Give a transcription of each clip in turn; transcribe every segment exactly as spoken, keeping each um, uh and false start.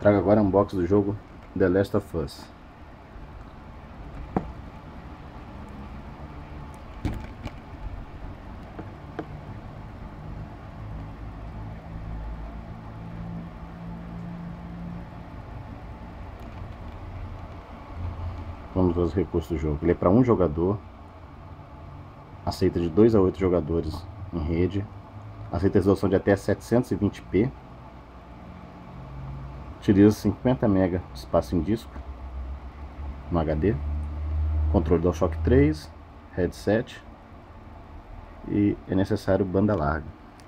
Trago agora um unboxing do jogo The Last of Us. Vamos ver os recursos do jogo. Ele é para um jogador, aceita de dois a oito jogadores em rede, aceita resolução de até setecentos e vinte p, utiliza cinquenta megabytes de espaço em disco no H D, controle DualShock três, headset e é necessário banda larga.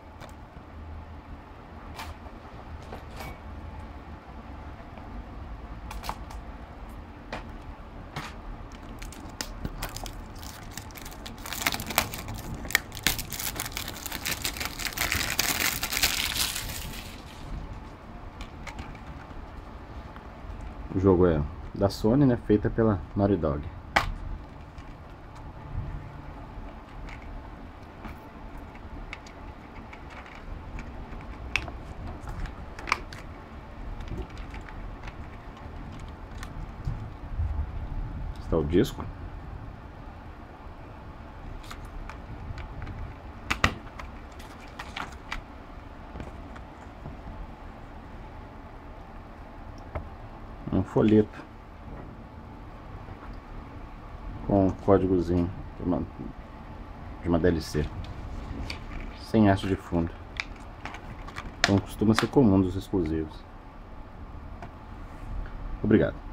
O jogo é da Sony, né, feita pela Naughty Dog. Está o disco. Um folheto com um códigozinho de uma, de uma D L C sem arte de fundo, então costuma ser comum dos exclusivos. Obrigado.